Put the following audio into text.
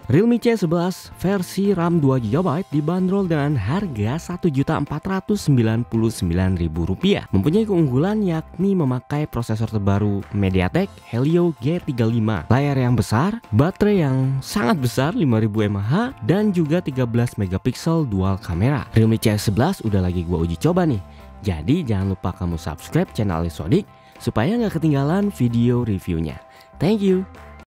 Realme C11 versi RAM 2GB dibanderol dengan harga Rp1.499.000. Mempunyai keunggulan yakni memakai prosesor terbaru MediaTek Helio G35, layar yang besar, baterai yang sangat besar 5000 mAh, dan juga 13 megapiksel dual kamera. Realme C11 udah lagi gua uji coba nih. Jadi jangan lupa kamu subscribe channel Ali Sodik supaya nggak ketinggalan video reviewnya. Thank you.